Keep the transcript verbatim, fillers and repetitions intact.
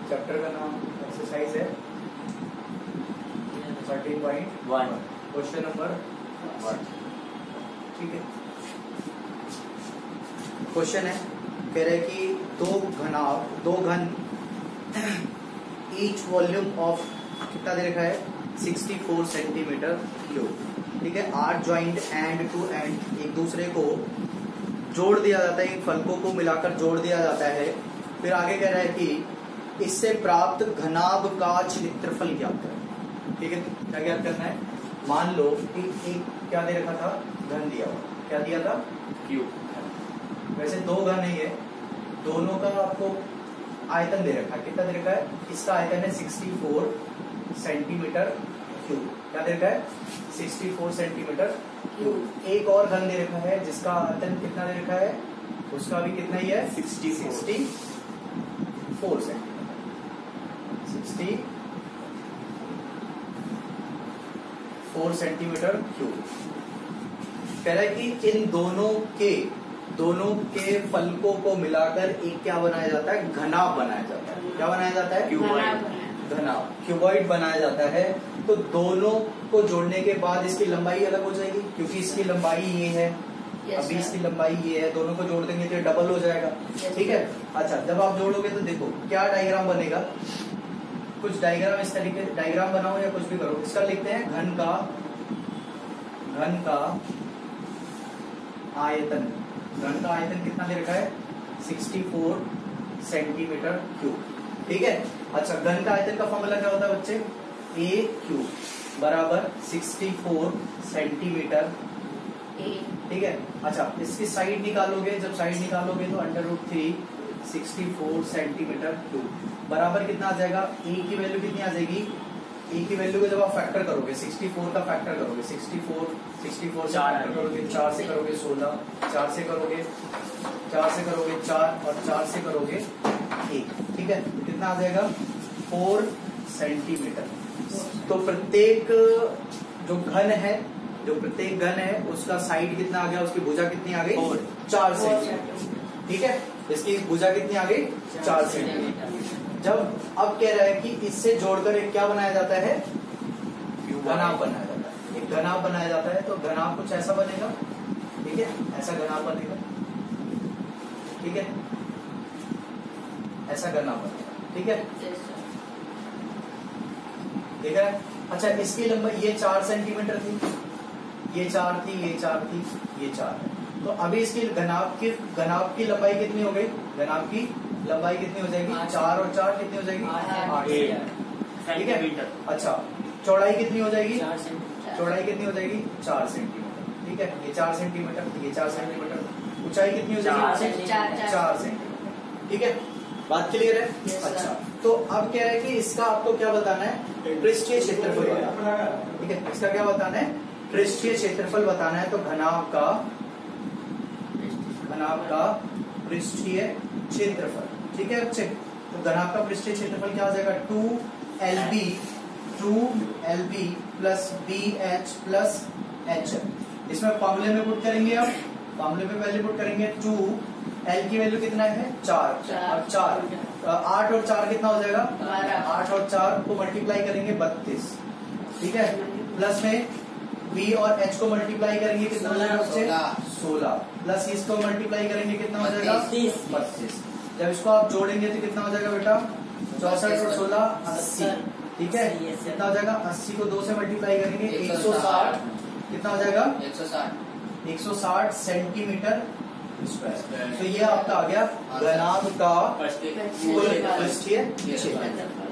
Chapter का नाम exercise है thirteen point one, question number one. ठीक है, क्वेश्चन है, कह रहे कि दो घनाभ दो घन ईच वॉल्यूम ऑफ कितना दे रखा है चौंसठ सेंटीमीटर क्यूब। ठीक है, are joint end to end एक दूसरे को जोड़ दिया जाता है, इन फलकों को मिलाकर जोड़ दिया जाता है। फिर आगे कह रहा है कि इससे प्राप्त घनाभ का क्षेत्रफल ज्ञात करें। ठीक है, क्या ज्ञात करना है? मान लो कि एक क्या दे रखा था, घन दिया हुआ, क्या दिया था, क्यूब। वैसे दो घन है ये, दोनों का आपको आयतन दे रखा है, कितना दे रखा है? इसका आयतन है चौंसठ सेंटीमीटर क्यूब। क्या दे रखा है? चौंसठ सेंटीमीटर क्यूब। एक और घन दे रखा है जिसका आयतन कितना दे रखा है, उसका भी कितना ही है, चौंसठ सेंटीमीटर, चौंसठ सेंटीमीटर क्यूब। कह रहा है कि इन दोनों के दोनों के फलकों को मिलाकर एक क्या बनाया जाता है, घनाभ बनाया जाता है। क्या बनाया जाता है? क्यूबॉइड। घनाभ, क्यूबॉइड बनाया जाता है। तो दोनों को जोड़ने के बाद इसकी लंबाई अलग हो जाएगी, क्योंकि इसकी लंबाई ये है, अभी इसकी लंबाई ये है, दोनों को जोड़ देंगे तो डबल हो जाएगा। ठीक है, अच्छा, जब आप जोड़ोगे तो देखो क्या डायग्राम बनेगा। कुछ डायग्राम इस तरीके डायग्राम बनाओ या कुछ भी करो। इसका लिखते हैं घन का घन का आयतन। घन का आयतन कितना दे रखा है, चौंसठ सेंटीमीटर क्यूब। ठीक है, अच्छा, घन का आयतन का फॉर्मूला क्या होता है बच्चे? ए क्यूब बराबर चौंसठ सेंटीमीटर। ठीक है, अच्छा, इसकी साइड निकालोगे, जब साइड निकालोगे तो under root three sixty four centimetre cube बराबर कितना आ जाएगा? ए की वैल्यू कितनी आ जाएगी? ए की वैल्यू को जब आप फैक्टर करोगे, चौंसठ का फैक्टर करोगे, चौंसठ चौंसठ से फैक्टर करोगे, चार से करोगे सोलह, चार से करोगे चार से करोगे चार और चार से करोगे एक। ठीक है, कितना आ जाएगा? Four centimetre. तो प्रत्येक जो घन है जो प्रत्येक घन है उसका साइड कितना आ गया, उसकी भुजा कितनी आ गई? चार सेंटीमीटर। ठीक है, इसकी भुजा कितनी आ गई? चार सेंटीमीटर। जब अब कह रहा है कि इससे जोड़कर एक क्या बनाया जाता है, घनाभ बनाया जाता है। एक घनाभ बनाया जाता है, तो घनाभ कुछ ऐसा बनेगा। ठीक है, ऐसा घनाभ बनेगा। ठीक है, ऐसा घनाभ बनेगा। ठीक है, ठीक है। अच्छा, इसकी लंबाई ये चार सेंटीमीटर थी, ये चार थी, ये चार थी, ये चार है। तो अभी इसकी घनाभ की घनाभ की लंबाई कितनी हो गई? घनाभ की लंबाई कितनी हो जाएगी? चार और चार कितनी हो जाएगी? आठ। ठीक है, अच्छा, चौड़ाई कितनी हो जाएगी? चौड़ाई कितनी हो जाएगी? चार सेंटीमीटर। ठीक है, ये चार सेंटीमीटर, ये चार सेंटीमीटर। ऊंचाई कितनी हो जाएगी? चार सेंटीमीटर। ठीक है, बात क्लियर है? अच्छा, तो अब क्या है कि इसका आपको क्या बताना है? पृष्ठीय क्षेत्रफल बताना है। ठीक है, इसका क्या बताना है? पृष्ठीय क्षेत्रफल बताना है। तो घनाभ का घनाभ का पृष्ठीय क्षेत्रफल। ठीक है बच्चे, तो घनाभ का पृष्ठीय क्षेत्रफल क्या आ जाएगा? Two L B two L B plus B H plus H. इसमें फॉर्मूले में पुट करेंगे, आप फॉर्मूले में वैल्यू पुट करेंगे। टू एल की वैल्यू कितना है? चार, और चार आठ और चार कितना हो जाएगा? आठ और चार को मल्टीप्लाई करेंगे बत्तीस। ठीक है, प्लस में बी और एच को मल्टीप्लाई करेंगे, कितना हो जाएगा बच्चे? सोलह। प्लस इसको मल्टीप्लाई करेंगे, कितना हो जाएगा? बत्तीस। जब इसको आप जोड़ेंगे तो कितना हो जाएगा बेटा? चौसठ और सोलह अस्सी। ठीक है, कितना हो जाएगा? अस्सी को दो से मल्टीप्लाई करेंगे, एक सौ साठ। कितना हो जाएगा? एक सौ साठ एक सौ साठ सेंटीमीटर स्क्वायर। तो ये आपका आ गया घनाभ का पृष्ठीय क्षेत्रफल।